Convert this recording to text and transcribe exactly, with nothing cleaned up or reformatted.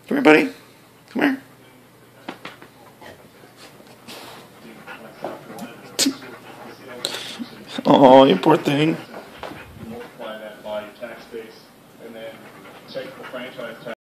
Come here, buddy. Come here. Oh, you poor thing. Multiply that by your tax base, and then take the franchise tax.